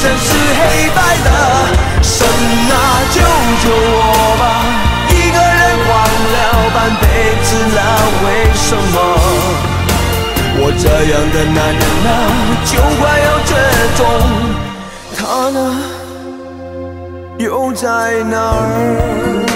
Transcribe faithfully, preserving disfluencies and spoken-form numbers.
成是黑白的。神啊，救救我吧！一个人忘了半辈子了，为什么我这样的男人啊，就快要绝种？他呢，又在哪儿？